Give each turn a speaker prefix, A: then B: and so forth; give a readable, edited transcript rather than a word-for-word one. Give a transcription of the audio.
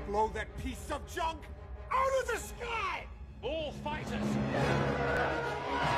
A: blow that piece of junk out of the sky!
B: All fighters!